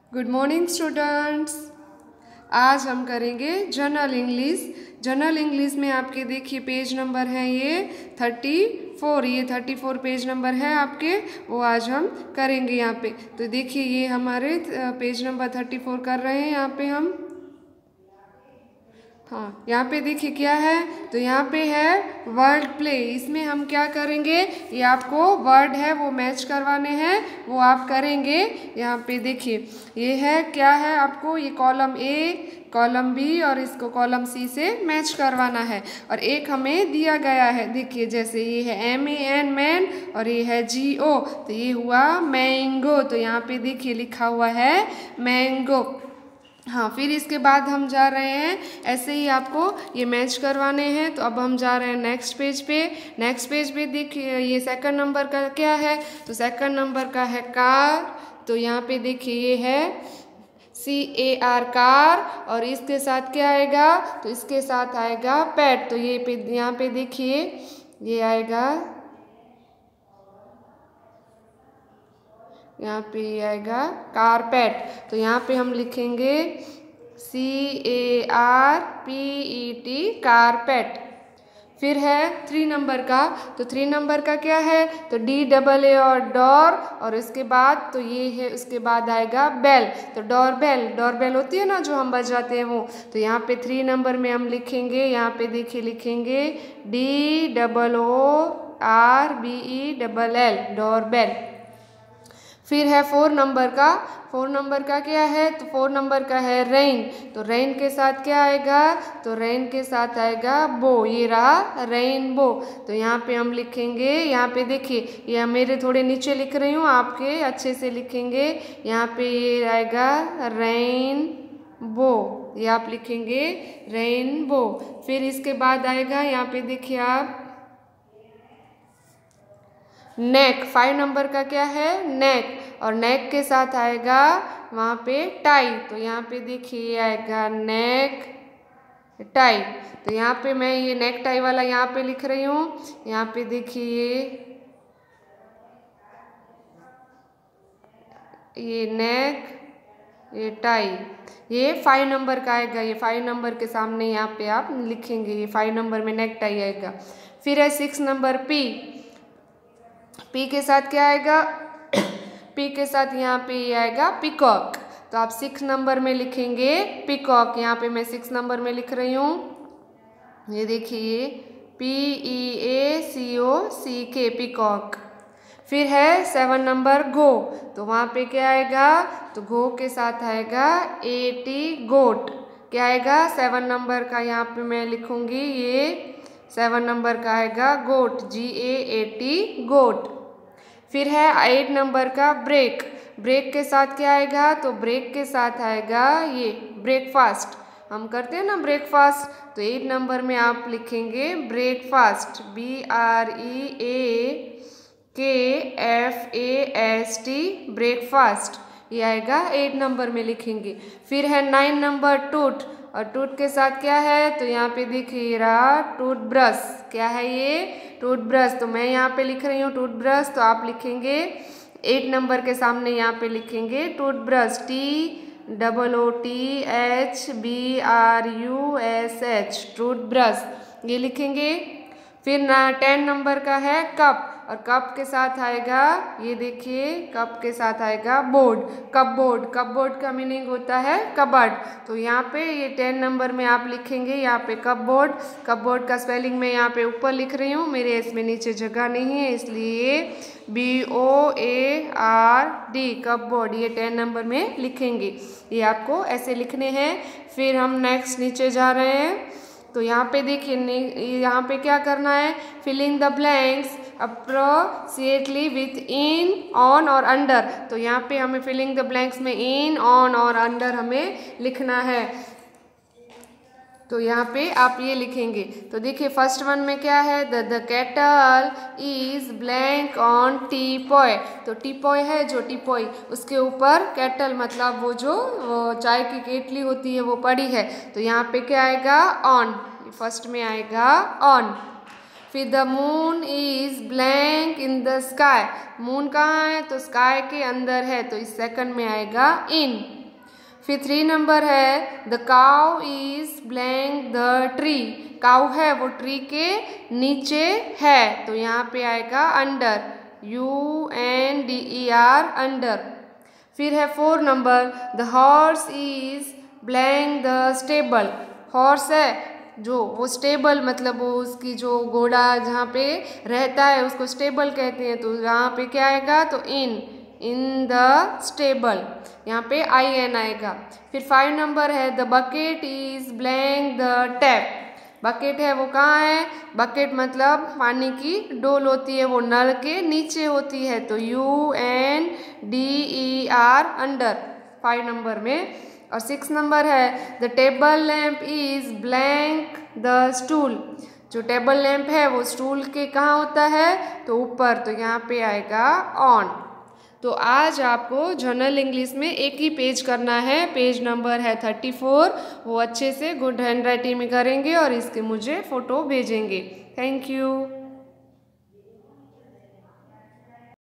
Good morning students. आज हम करेंगे जनरल इंग्लिश। जनरल इंग्लिश में आपके देखिए पेज नंबर है ये 34। ये 34 पेज नंबर है आपके, वो आज हम करेंगे यहाँ पे। तो देखिए ये हमारे पेज नंबर 34 कर रहे हैं यहाँ पे हम। हाँ, यहाँ पे देखिए क्या है, तो यहाँ पे है वर्ड प्ले। इसमें हम क्या करेंगे, ये आपको वर्ड है वो मैच करवाने हैं, वो आप करेंगे। यहाँ पे देखिए ये है क्या है, आपको ये कॉलम ए, कॉलम बी और इसको कॉलम सी से मैच करवाना है। और एक हमें दिया गया है, देखिए जैसे ये है MAN मैन और ये है GO, तो ये हुआ मैंगो। तो यहाँ पे देखिए लिखा हुआ है मैंगो। हाँ, फिर इसके बाद हम जा रहे हैं, ऐसे ही आपको ये मैच करवाने हैं। तो अब हम जा रहे हैं नेक्स्ट पेज पे। नेक्स्ट पेज पे देखिए ये सेकंड नंबर का क्या है, तो सेकंड नंबर का है कार। तो यहाँ पे देखिए ये है CAR कार, और इसके साथ क्या आएगा, तो इसके साथ आएगा पेट। तो ये पे यहाँ पे देखिए ये आएगा, यहाँ पे ये आएगा कारपेट। तो यहाँ पे हम लिखेंगे CARPET कारपेट। फिर है 3 नंबर का, तो 3 नंबर का क्या है, तो DAA और डोर, और इसके बाद तो ये है, उसके बाद आएगा बेल। तो डोरबेल, डोरबेल होती है ना जो हम बजाते हैं वो। तो यहाँ पे 3 नंबर में हम लिखेंगे, यहाँ पे देखिए लिखेंगे DOORBELL डोरबेल। फिर है 4 नंबर का। 4 नंबर का क्या है, तो 4 नंबर का है रेन। तो रेन के साथ क्या आएगा, तो रेन के साथ आएगा बो, ये रहा रेनबो। तो यहाँ पे हम लिखेंगे, यहाँ पे देखिए ये मेरे थोड़े नीचे लिख रही हूँ, आपके अच्छे से लिखेंगे। यहाँ पे ये आएगा रेनबो, ये आप लिखेंगे रेनबो। फिर इसके बाद आएगा, यहाँ पे देखिए आप नेक। 5 नंबर का क्या है, नेक, और नेक के साथ आएगा वहाँ पे टाई। तो यहाँ पे देखिए आएगा नेक टाई। तो यहाँ पे मैं ये नेक टाई वाला यहाँ पे लिख रही हूँ। यहाँ पे देखिए ये नेक, ये टाई, ये 5 नंबर का आएगा। ये 5 नंबर के सामने यहाँ पे आप लिखेंगे, ये 5 नंबर में नेक टाई आएगा। फिर है 6 नंबर पी के साथ क्या आएगा, पी के साथ यहाँ पे ये आएगा पिकॉक। तो आप 6 नंबर में लिखेंगे पिकॉक। यहाँ पे मैं 6 नंबर में लिख रही हूँ, ये देखिए PEACOCK पिकॉक। फिर है 7 नंबर गो। तो वहाँ पे क्या आएगा, तो गो के साथ आएगा AT गोट। क्या आएगा 7 नंबर का, यहाँ पे मैं लिखूंगी ये 7 नंबर का आएगा गोट, GAAT गोट। फिर है 8 नंबर का ब्रेक। ब्रेक के साथ क्या आएगा, तो ब्रेक के साथ आएगा ये ब्रेकफास्ट। हम करते हैं ना ब्रेकफास्ट, तो 8 नंबर में आप लिखेंगे ब्रेकफास्ट, BREAKFAST ब्रेकफास्ट, ये आएगा 8 नंबर में लिखेंगे। फिर है 9 नंबर टूथ, और टूथ के साथ क्या है, तो यहाँ पे देखिए रहा टूथब्रश। क्या है ये, टूथब्रश। तो मैं यहाँ पे लिख रही हूँ टूथब्रश, तो आप लिखेंगे 8 नंबर के सामने यहाँ पे लिखेंगे टूथब्रश, TOOTHBRUSH टूथब्रश, ये लिखेंगे। फिर 10 नंबर का है कप, और कप के साथ आएगा, ये देखिए कप के साथ आएगा बोर्ड, कपबोर्ड। कपबोर्ड का मीनिंग होता है कबर्ड। तो यहाँ पे ये 10 नंबर में आप लिखेंगे यहाँ पे कपबोर्ड। कपबोर्ड का स्पेलिंग मैं यहाँ पे ऊपर लिख रही हूँ, मेरे इसमें नीचे जगह नहीं है, इसलिए BOARD कपबोर्ड, ये 10 नंबर में लिखेंगे। ये आपको ऐसे लिखने हैं। फिर हम नेक्स्ट नीचे जा रहे हैं, तो यहाँ पे देखिए यहाँ पे क्या करना है, filling the blanks appropriately with in, on और अंडर। तो यहाँ पे हमें फिलिंग द ब्लैंक्स में इन, ऑन और अंडर हमें लिखना है। तो यहाँ पे आप ये लिखेंगे। तो देखिए फर्स्ट वन में क्या है, the kettle is blank on teapoy. तो टीपॉय है जो टीपॉय, उसके ऊपर केटल मतलब वो जो वो चाय की केटली होती है वो पड़ी है। तो यहाँ पे क्या आएगा, ऑन, फर्स्ट में आएगा ऑन। फिर the moon is blank in the sky. Moon कहाँ है, तो स्काई के अंदर है, तो इस सेकंड में आएगा इन। फिर 3 नंबर है the cow is blank the tree. Cow है वो ट्री के नीचे है, तो यहाँ पे आएगा अंडर, UNDER अंडर। फिर है 4 नंबर the horse is blank the stable. Horse है जो वो स्टेबल मतलब वो उसकी जो घोड़ा जहाँ पे रहता है उसको स्टेबल कहते हैं, तो यहाँ पे क्या आएगा, तो इन द स्टेबल, यहाँ पे IN आएगा। फिर 5 नंबर है the bucket is blank the tap. Bucket है वो कहाँ है, बकेट मतलब पानी की डोल होती है, वो नल के नीचे होती है, तो UNDER अंडर 5 नंबर में। और 6 नंबर है the table lamp is blank the stool. जो टेबल लैम्प है वो स्टूल के कहाँ होता है, तो ऊपर, तो यहाँ पे आएगा ऑन। तो आज आपको जर्नल इंग्लिश में एक ही पेज करना है, पेज नंबर है 34। वो अच्छे से गुड हैंड राइटिंग में करेंगे और इसके मुझे फ़ोटो भेजेंगे। Thank you.